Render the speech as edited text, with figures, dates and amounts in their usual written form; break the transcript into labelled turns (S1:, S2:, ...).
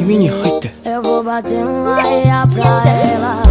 S1: 耳に入って。
S2: Eu vou bater uma areia pra ela.